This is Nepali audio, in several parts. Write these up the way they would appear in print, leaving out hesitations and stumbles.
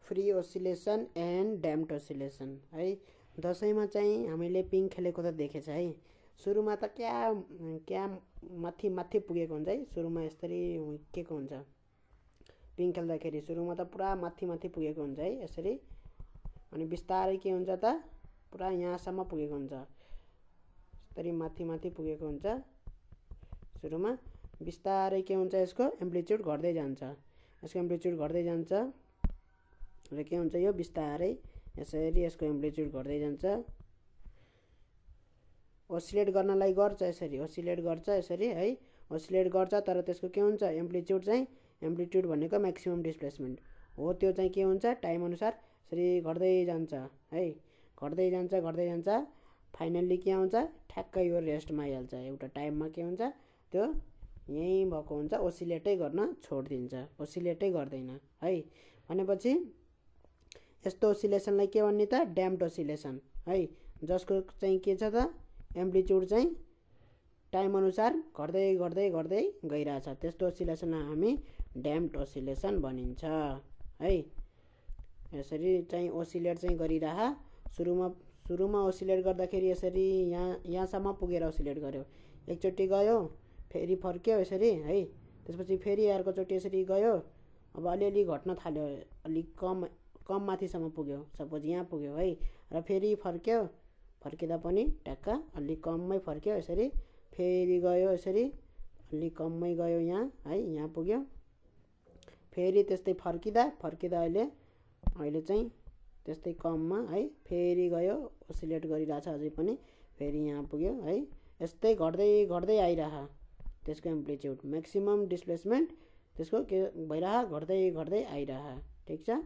Free oscillation and damped oscillation है। दसैँमा चाहिँ हामीले पिङ खेलेको त देखेछ है। सुरुमा त क्या माथि माथि पुगेको हुन्छ है। सुरुमा यसरी हुर्केको हुन्छ पिङ खेल्दाखेरि। सुरुमा त पुरा माथि माथि पुगेको हुन्छ है यसरी। अनि बिस्तारै के हुन्छ त पुरा यहाँसम्म पुगेको हुन्छ। यसरी माथि माथि पुगेको हुन्छ सुरुमा। बिस्तारै के हुन्छ यसको एम्प्लिट्युड घट्दै जान्छ। यसको एम्प्लिट्युड घट्दै जान्छ र के हुन्छ यो बिस्तारै यसरी यसको एम्प्लिट्युड घट्दै जान्छ। ओसिलेट गर्नलाई गर्छ यसरी, ओसिलेट गर्छ यसरी है। ओसिलेट गर्छ तर त्यसको के हुन्छ एम्प्लिट्युड चाहिँ, एम्प्लिट्युड भनेको म्याक्सिमम डिस्प्लेसमेन्ट हो। त्यो चाहिँ के हुन्छ टाइम अनुसार यसरी घट्दै जान्छ है। घट्दै जान्छ घट्दै जान्छ। फाइनल्ली के आउँछ ठ्याक्कै यो रेस्टमा आइहाल्छ। एउटा टाइममा के हुन्छ त्यो यहीँ भएको हुन्छ, ओसिलेटै गर्न छोडिदिन्छ, ओसिलेटै गर्दैन है। भनेपछि यस्तो ओसिलेसनलाई के भन्ने त ड्याम्प्ड ओसिलेसन है। जसको चाहिँ के छ त एम्प्लिट्युड चाहिँ टाइम अनुसार घट्दै घट्दै घट्दै गइरहेछ। त्यस्तो ओसिलेसनलाई हामी ड्याम्प्ड ओसिलेसन भनिन्छ है। यसरी चाहिँ ओसिलेट चाहिँ गरिरह। सुरुमा ओसिलेट गर्दाखेरि यसरी यहाँसम्म पुगेर ओसिलेट गर्यो। एकचोटि गयो फेरि फर्क्यो यसरी है। त्यसपछि फेरि अर्को चोटि यसरी गयो। अब अलिअलि घट्न थाल्यो, अलिक कम माथिसम्म पुग्यो। सपोज यहाँ पुग्यो है र फेरि फर्क्यो। फर्किँदा पनि ट्याक्क अलिक कममै फर्क्यो यसरी। फेरि गयो यसरी अलिक कममै गयो यहाँ है, यहाँ पुग्यो। फेरि त्यस्तै फर्किँदा अहिले चाहिँ त्यस्तै कममा है। फेरि गयो ओसिलेट गरिरहेछ अझै पनि। फेरि यहाँ पुग्यो है। यस्तै घट्दै घट्दै आइरह त्यसको एम्प्लिट्युड। म्याक्सिमम डिस्प्लेसमेन्ट त्यसको के भइरह घट्दै घट्दै आइरह। ठिक छ।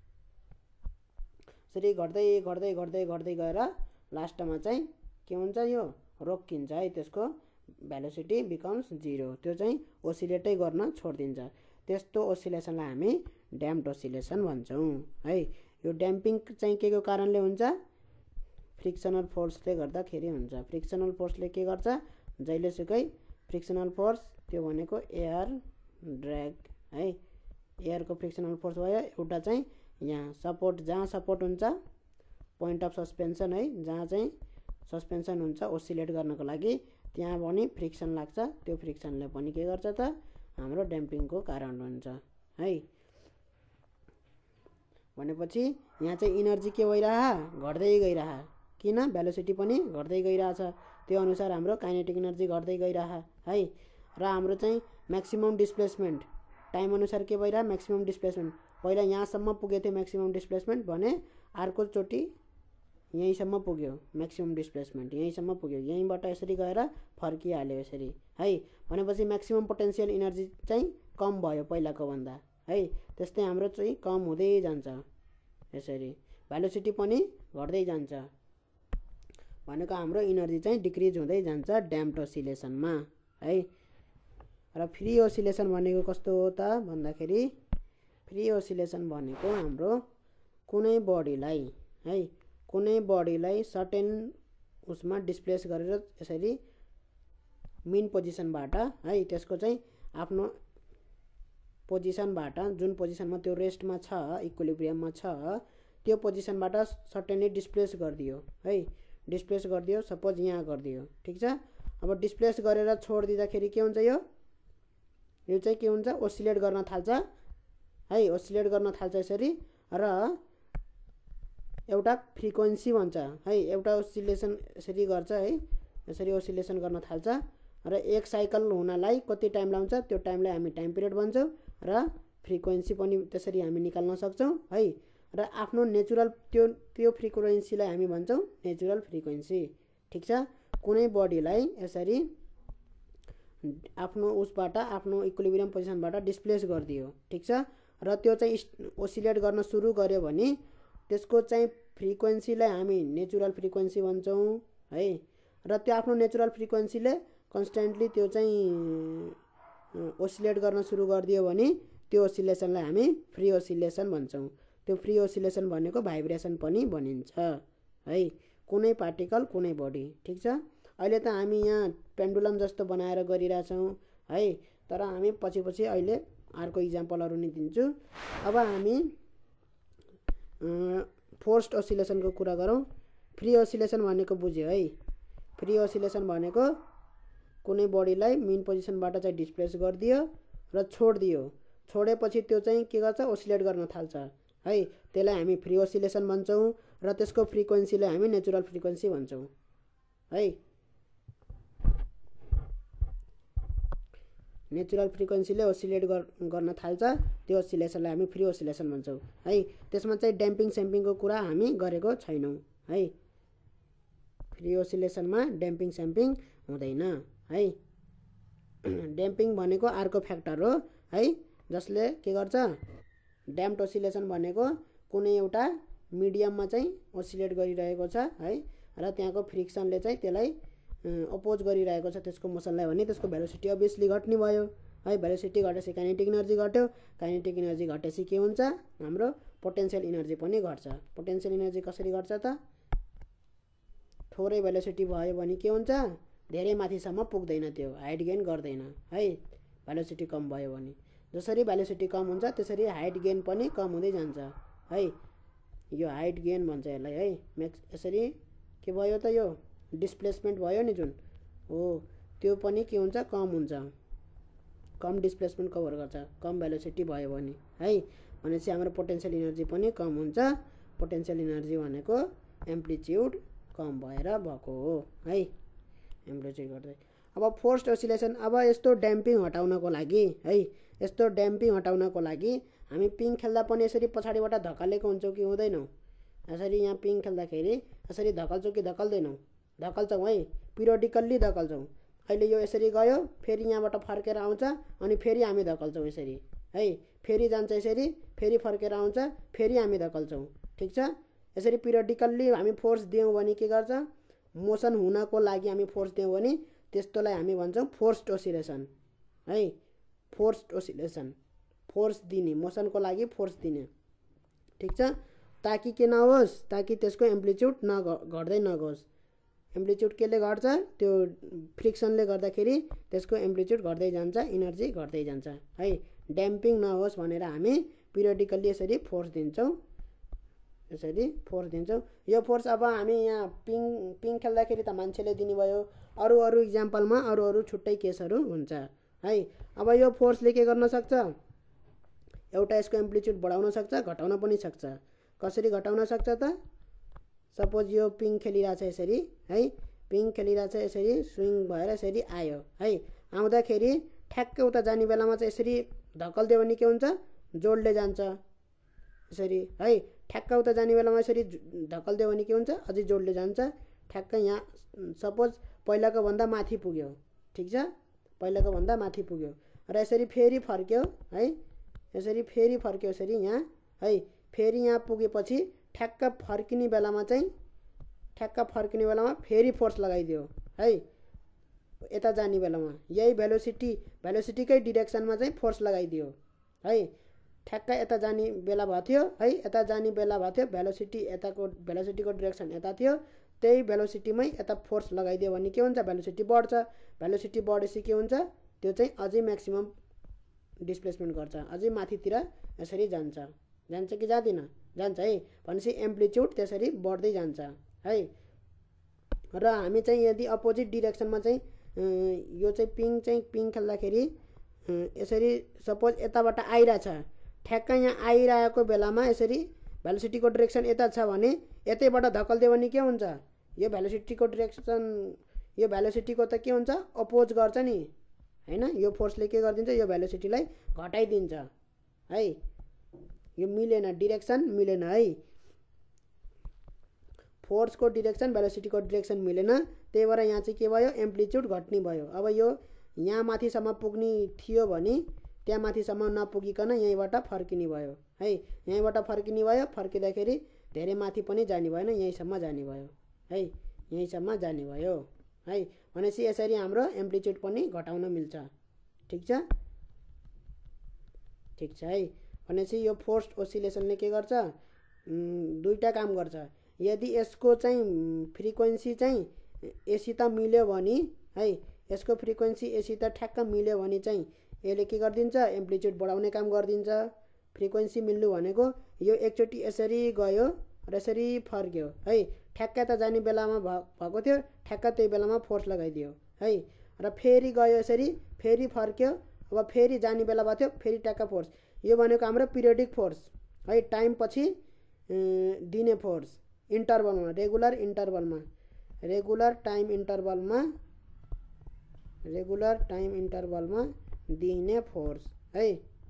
यसरी घट्दै घट्दै घट्दै घट्दै गएर लास्टमा चाहिँ के हुन्छ यो रोकिन्छ है। त्यसको भेलोसिटी बिकम्स 0। त्यो चाहिँ ओसिलेटै गर्न छोडिदिन्छ। त्यस्तो ओसिलेसनलाई हामी ड्याम्प्ड ओसिलेसन भन्छौँ है। यो ड्याम्पिङ चाहिँ के को कारणले हुन्छ फ्रिक्सनल फोर्सले गर्दाखेरि हुन्छ। फ्रिक्सनल फोर्सले के गर्छ जहिलेसुकै फ्रिक्सनल फोर्स त्यो भनेको एयर ड्र्याग है। एयरको फ्रिक्सनल फोर्स भयो। एउटा चाहिँ यहाँ सपोर्ट, जहाँ सपोर्ट हुन्छ पोइन्ट अफ सस्पेन्सन है, जहाँ चाहिँ सस्पेन्सन हुन्छ ओसिलेट गर्नको लागि त्यहाँ पनि फ्रिक्सन लाग्छ। त्यो फ्रिक्सनले पनि के गर्छ त हाम्रो ड्याम्पिङको कारण हुन्छ है। भनेपछि यहाँ चाहिँ इनर्जी के भइरह घट्दै गइरह। किन भेलोसिटी पनि घट्दै गइरहेछ। त्यो अनुसार हाम्रो काइनेटिक इनर्जी घट्दै गइरह है। र हाम्रो चाहिँ म्याक्सिमम डिस्प्लेसमेन्ट टाइम अनुसार के भइरह म्याक्सिमम डिस्प्लेसमेन्ट। पहिला यहाँसम्म पुगेको थियो म्याक्सिमम डिस्प्लेसमेन्ट भने अर्को चोटि यहीँसम्म पुग्यो म्याक्सिमम डिस्प्लेसमेन्ट, यहीँसम्म पुग्यो। यहीँबाट यसरी गएर फर्किहाल्यो यसरी है। भनेपछि म्याक्सिमम पोटेन्सियल इनर्जी चाहिँ कम भयो पहिलाको भन्दा है। त्यस्तै हाम्रो चाहिँ कम हुँदै जान्छ यसरी। भेलोसिटी पनि घट्दै जान्छ। भनेको हाम्रो इनर्जी चाहिँ डिक्रिज हुँदै जान्छ ड्याम्प्ड ओसिलेसनमा है। र फ्री ओसिलेसन भनेको कस्तो हो त भन्दाखेरि फ्री ओसिलेसन भनेको हाम्रो कुनै बडीलाई सर्टेन उसमा डिस्प्लेस गरेर यसरी मेन पोजिसनबाट है, त्यसको चाहिँ आफ्नो पोजिसनबाट जुन पोजिसनमा त्यो रेस्टमा छ, इक्विलिब्रियममा छ, त्यो पोजिसनबाट सर्टेनली डिस्प्लेस गरिदियो है। डिस्प्लेस गरिदियो सपोज यहाँ गरिदियो। ठिक छ। अब डिस्प्लेस गरेर छोडिदिँदाखेरि के हुन्छ यो चाहिँ के हुन्छ ओसिलेट गर्न थाल्छ है। ओसिलेट गर्न थाल्छ यसरी र एउटा फ्रिक्वेन्सी भन्छ है। एउटा ओसिलेसन यसरी गर्छ है। यसरी ओसिलेसन गर्न थाल्छ र एक साइकल हुनलाई कति टाइम लाग्छ त्यो टाइमलाई हामी टाइम पिरियड भन्छौँ र फ्रिक्वेन्सी पनि त्यसरी हामी निकाल्न सक्छौँ है। र आफ्नो नेचुरल त्यो फ्रिक्वेन्सीलाई हामी भन्छौँ नेचुरल फ्रिक्वेन्सी। ठिक छ। कुनै बडीलाई यसरी आफ्नो उसबाट आफ्नो इक्विलिब्रियम पोजिसनबाट डिस्प्लेस गरिदियो। ठिक छ। र त्यो चाहिँ ओसिलेट गर्न सुरु गर्यो भने त्यसको चाहिँ फ्रिक्वेन्सीलाई हामी नेचुरल फ्रिक्वेन्सी भन्छौँ है। र त्यो आफ्नो नेचुरल फ्रिक्वेन्सीले कन्स्टेन्टली त्यो चाहिँ ओसिलेट गर्न सुरु गरिदियो भने त्यो ओसिलेसनलाई हामी फ्री ओसिलेसन भन्छौँ। त्यो फ्री ओसिलेसन भनेको भाइब्रेसन पनि भनिन्छ है। कुनै पार्टिकल कुनै बडी। ठिक छ। अहिले त हामी यहाँ पेन्डुलम जस्तो बनाएर गरिरहेछौँ है। तर हामी पछि अहिले अर्को इक्जाम्पलहरू नि दिन्छु। अब हामी फोर्स्ड ओसिलेसनको कुरा गरौँ। फ्री ओसिलेसन भनेको बुझ्यो है। फ्री ओसिलेसन भनेको कुनै बडीलाई मेन पोजिसनबाट चाहिँ डिस्प्लेस गरिदियो र छोडिदियो, छोडेपछि त्यो चाहिँ के गर्छ, ओसिलेट गर्न थाल्छ है। त्यसलाई हामी फ्री ओसिलेसन भन्छौँ र त्यसको फ्रिक्वेन्सीलाई हामी नेचुरल फ्रिक्वेन्सी भन्छौँ है। नेचुरल फ्रिक्वेन्सीले ओसिलेट गर्न थाल्छ, त्यो ओसिलेसनलाई हामी फ्री ओसिलेसन भन्छौँ है। त्यसमा चाहिँ ड्याम्पिङ स्याम्पिङको कुरा हामी गरेको छैनौँ है। फ्री ओसिलेसनमा ड्याम्पिङ स्याम्पिङ हुँदैन है। ड्याम्पिङ भनेको अर्को फ्याक्टर हो है, जसले के गर्छ, ड्याम्प्ड ओसिलेसन भनेको कुनै एउटा मिडियममा चाहिँ ओसिलेट गरिरहेको छ है र त्यहाँको फ्रिक्सनले चाहिँ त्यसलाई अपोज गरिरहेको छ त्यसको मोसनलाई भने त्यसको भेलोसिटी अभियसली घट्ने भयो है। भेलोसिटी घटेपछि काइनेटिक इनर्जी घट्यो, काइनेटिक इनर्जी घटेपछि के हुन्छ, हाम्रो पोटेन्सियल इनर्जी पनि घट्छ। पोटेन्सियल इनर्जी कसरी घट्छ त, थोरै भेलोसिटी भयो भने के हुन्छ, धेरै माथिसम्म पुग्दैन, त्यो हाइट गेन गर्दैन है। भेलोसिटी कम भयो भने जसरी भेलोसिटी कम हुन्छ त्यसरी हाइट गेन पनि कम हुँदै जान्छ है। यो हाइट गेन भन्छ यसलाई है। यसरी के भयो त, यो डिस्प्लेसमेन्ट भयो नि जुन हो, त्यो पनि के हुन्छ, कम हुन्छ। कम डिस्प्लेसमेन्ट कभर गर्छ कम भेलोसिटी भयो भने है। भनेपछि हाम्रो पोटेन्सियल इनर्जी पनि कम हुन्छ। पोटेन्सियल इनर्जी भनेको एम्प्लिट्युड कम भएर भएको हो है। एम्प्लिट्युड गर्दै अब फोर्स्ड ओसिलेसन। अब यस्तो ड्याम्पिङ हटाउनको लागि है, यस्तो ड्याम्पिङ हटाउनको लागि हामी पिङ खेल्दा पनि यसरी पछाडिबाट धकालेको हुन्छौँ कि हुँदैनौँ। यसरी यहाँ पिङ खेल्दाखेरि यसरी धकाल्छौँ कि धकाल्दैनौँ, धकाल्छौँ है, पिरियडिकल्ली धकाल्छौँ। अहिले यो यसरी गयो, फेरि यहाँबाट फर्केर आउँछ अनि फेरि हामी धकाल्छौँ यसरी है, फेरि जान्छ यसरी, फेरि फर्केर आउँछ, फेरि हामी धकाल्छौँ। ठिक छ। यसरी पिरियडिकल्ली हामी फोर्स दियौँ भने के गर्छ, मोसन हुनको लागि हामी फोर्स दियौँ भने त्यस्तोलाई हामी भन्छौँ फोर्स्ड ओसिलेसन है। फोर्स्ड ओसिलेसन, फोर्स दिने, मोसनको लागि फोर्स दिने। ठिक छ। ताकि के नहोस्, ताकि त्यसको एम्प्लिट्युड घट्दै नगोस्। एम्प्लिट्युड केले घट्छ, त्यो फ्रिक्सनले गर्दाखेरि त्यसको एम्प्लिट्युड घट्दै जान्छ, इनर्जी घट्दै जान्छ है। ड्याम्पिङ नहोस् भनेर हामी पिरियडिकल्ली यसरी फोर्स दिन्छौँ, यसरी फोर्स दिन्छौँ। यो फोर्स अब हामी यहाँ पिङ खेल्दाखेरि त मान्छेले दिने भयो, अरू इक्जाम्पलमा अरू छुट्टै केसहरू हुन्छ है। अब यो फोर्सले के गर्न सक्छ, एउटा यसको एम्प्लिट्युड बढाउन सक्छ, घटाउन पनि सक्छ। कसरी घटाउन सक्छ त, सपोज यो पिङ खेलिरहेछ यसरी है, पिङ खेलिरहेछ यसरी स्विङ भएर यसरी आयो है, आउँदाखेरि ठ्याक्कै उता जाने बेलामा चाहिँ यसरी धकल्दियो भने के हुन्छ, जोडले जान्छ यसरी है। ठ्याक्क उता जाने बेलामा यसरी धकल्दियो भने के हुन्छ, अझै जोडले जान्छ। ठ्याक्कै यहाँ सपोज पहिलाको भन्दा माथि पुग्यो, ठिक छ, पहिलाको भन्दा माथि पुग्यो र यसरी फेरि फर्क्यो है, यसरी फेरि फर्क्यो यसरी यहाँ है, फेरि यहाँ पुगेपछि ठ्याक्क फर्किने बेलामा चाहिँ फेरि फोर्स लगाइदियो है, यता जाने बेलामा यही भेलोसिटीकै डिरेक्सनमा चाहिँ फोर्स लगाइदियो है। ठ्याक्क यता जाने बेला भएको थियो है, यता जाने बेला भएको थियो, भेलोसिटीको डिरेक्सन यता थियो, त्यही भेलोसिटीमै यता फोर्स लगाइदियो भने के हुन्छ, भेलोसिटी बढ्छ। भेलोसिटी बढेपछि के हुन्छ, त्यो चाहिँ अझै म्याक्सिमम डिस्प्लेसमेन्ट गर्छ, अझै माथितिर यसरी जान्छ कि जाँदैन, जान्छ है। भनेपछि एम्प्लिट्युड त्यसरी बढ्दै जान्छ है। र हामी चाहिँ यदि अपोजिट डिरेक्सनमा चाहिँ यो चाहिँ पिङ खेल्दाखेरि यसरी सपोज यताबाट आइरहेछ, ठ्याक्क यहाँ आइरहेको बेलामा यसरी भेलोसिटीको डिरेक्सन यता छ भने यतैबाट धकल्दियो भने के हुन्छ, यो भेलोसिटीको डिरेक्सन, यो भेलोसिटीको त के हुन्छ, अपोज गर्छ नि हैन। यो फोर्सले के गरिदिन्छ, यो भेलोसिटीलाई घटाइदिन्छ है। यो मिलेन, डिरेक्सन मिलेन है, फोर्सको डिरेक्सन भेलोसिटीको डिरेक्सन मिलेन, त्यही भएर यहाँ चाहिँ के भयो, एम्प्लिट्युड घट्ने भयो। अब यो यहाँ माथिसम्म पुग्ने थियो भने त्यहाँ माथिसम्म नपुगिकन यहीँबाट फर्किने भयो है, यहीँबाट फर्किने भयो, फर्किँदाखेरि धेरै माथि पनि जाने भएन, यहीँसम्म जाने भयो है, यहीँसम्म जाने भयो है। भनेपछि यसरी हाम्रो एम्प्लिट्युड पनि घटाउन मिल्छ। ठिक छ, ठिक छ है। भनेपछि यो फोर्स्ड ओसिलेसनले के गर्छ, दुईटा काम गर्छ। यदि यसको चाहिँ फ्रिक्वेन्सी चाहिँ एसित मिल्यो भने है, यसको फ्रिक्वेन्सी एसित ठ्याक्क मिल्यो भने चाहिँ यसले के गरिदिन्छ, एम्प्लिट्युड बढाउने काम गरिदिन्छ फ्रिक्वेन्सी मिल्नु भनेको यो एकचोटि यसरी गयो र यसरी फर्क्यो है, ठ्याक्कै त जाने बेलामा भएको थियो, ठ्याक्क त्यही बेलामा फोर्स लगाइदियो है, र फेरि गयो यसरी, फेरि फर्क्यो, अब फेरि जाने बेला भएको थियो, फेरि ट्याक्क फोर्स। यो भनेको हाम्रो पिरियडिक फोर्स है, टाइम पछि दिने फोर्स इन्टरभलमा, रेगुलर टाइम इन्टरभलमा दिइने फोर्स है,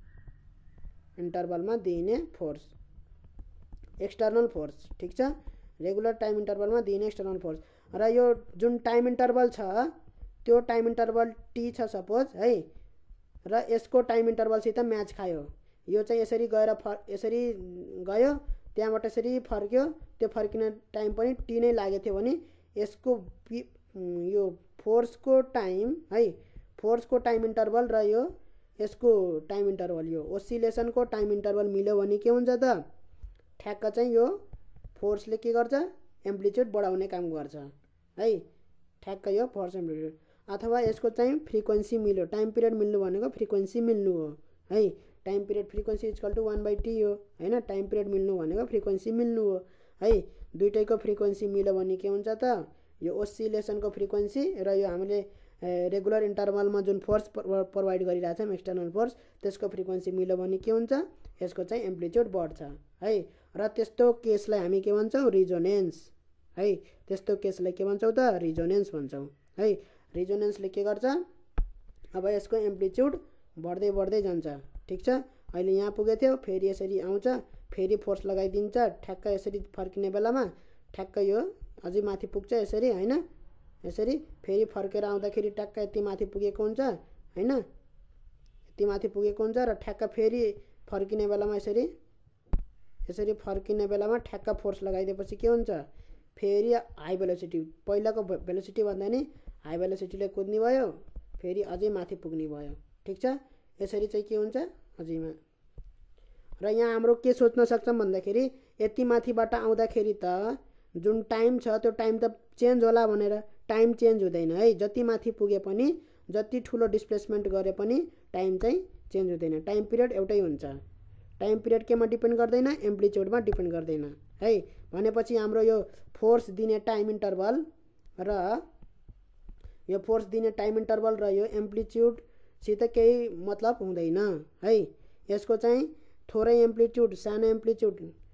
इन्टरभलमा दिइने फोर्स, एक्सटर्नल फोर्स। ठिक छ, रेगुलर टाइम इन्टरभलमा दिइने एक्सटर्नल फोर्स। र यो जुन टाइम इन्टरभल छ त्यो टाइम इन्टरभल टी छ सपोज है, र यसको टाइम इन्टरभलसित म्याच खायो। यो चाहिँ यसरी गएर यसरी गयो, त्यहाँबाट यसरी फर्क्यो, त्यो फर्किने टाइम पनि टी नै लागेको थियो भने यसको यो फोर्सको टाइम है, फोर्सको टाइम इन्टरभल र यो यसको टाइम इन्टरभल, यो ओसिलेसनको टाइम इन्टरभल मिल्यो भने के हुन्छ त, ठ्याक्क चाहिँ यो फोर्सले के गर्छ, एम्प्लिट्युड बढाउने काम गर्छ है, ठ्याक्क यो फोर्स एम्प्लिट्युड। अथवा यसको चाहिँ फ्रिक्वेन्सी मिल्यो, टाइम पिरियड मिल्नु भनेको फ्रिक्वेन्सी मिल्नु हो है, time period frequency equal to 1/t हो हैन, टाइम पिरियड मिल्नु भनेको फ्रिक्वेन्सी मिल्नु हो है। दुईटैको फ्रिक्वेन्सी मिल्यो भने के हुन्छ त, यो ओसिलेसनको फ्रिक्वेन्सी र यो हामीले रेगुलर इन्टरभलमा जुन फोर्स प्रोभाइड गरिरहेछौँ एक्सटर्नल फोर्स, त्यसको फ्रिक्वेन्सी मिल्यो भने के हुन्छ, यसको चाहिँ एम्प्लिट्युड बढ्छ है। र त्यस्तो केसलाई हामी के भन्छौँ, रिजोनेन्स है, त्यस्तो केसलाई के भन्छौँ त, रिजोनेन्स भन्छौँ है। रिजोनेन्सले के गर्छ, अब यसको एम्प्लिट्युड बढ्दै बढ्दै जान्छ। ठिक छ, अहिले यहाँ पुगेको थियो, फेरि यसरी आउँछ, फेरि फोर्स लगाइदिन्छ, ठ्याक्क यसरी फर्किने बेलामा ठ्याक्क यो अझै माथि पुग्छ यसरी हैन, यसरी फेरि फर्केर आउँदाखेरि ट्याक्क यति माथि पुगेको हुन्छ हैन, यति माथि पुगेको हुन्छ, र ठ्याक्क फेरि फर्किने बेलामा यसरी फर्किने बेलामा ठ्याक्क फोर्स लगाइदिएपछि के हुन्छ, फेरि हाई भेलोसिटी, पहिलाको भेलोसिटी भन्दा नि हाई भेलोसिटीले कुद्ने भयो, फेरि अझै माथि पुग्ने भयो। ठिक छ, यसरी चाहिँ के हुन्छ अझैमा। र यहाँ हाम्रो के सोच्न सक्छौँ भन्दाखेरि यति माथिबाट आउँदाखेरि त जुन टाइम छ त्यो टाइम त चेन्ज होला भनेर, टाइम चेन्ज हुँदैन है, जति माथि पुगे पनि, जति ठुलो डिस्प्लेसमेन्ट गरे पनि टाइम चाहिँ चेन्ज हुँदैन, टाइम पिरियड एउटै हुन्छ। टाइम पिरियड केमा डिपेन्ड गर्दैन, एम्प्लिट्युडमा डिपेन्ड गर्दैन है। भनेपछि हाम्रो यो फोर्स दिने टाइम इन्टरभल र यो फोर्स दिने टाइम इन्टरभल र यो एम्प्लिट्युडसित केही मतलब हुँदैन है। यसको चाहिँ थोरै एम्प्लिट्युड, सानो एम्प्लिट्युड,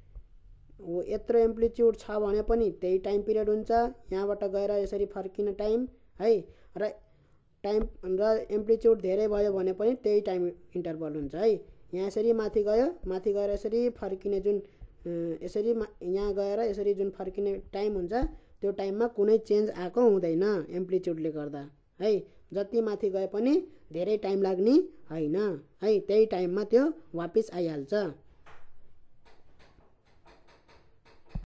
यत्रो एम्प्लिट्युड छ भने पनि त्यही टाइम पिरियड हुन्छ, यहाँबाट गएर यसरी फर्किने टाइम है, र एम्प्लिट्युड धेरै भयो भने पनि त्यही टाइम इन्टरभल हुन्छ है। यहाँ यसरी माथि गयो, माथि गएर यसरी फर्किने जुन यसरी यहाँ गएर यसरी जुन फर्किने टाइम हुन्छ त्यो टाइममा कुनै चेन्ज आएको हुँदैन एम्प्लिट्युडले गर्दा है। जति माथि गए पनि धेरै टाइम लाग्ने होइन है, त्यही टाइममा त्यो वापिस आइहाल्छ।